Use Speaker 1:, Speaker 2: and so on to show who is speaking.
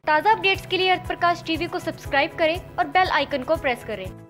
Speaker 1: ताज़ा अपडेट्स के लिए अर्थ प्रकाश टीवी को सब्सक्राइब करें और बेल आइकन को प्रेस करें।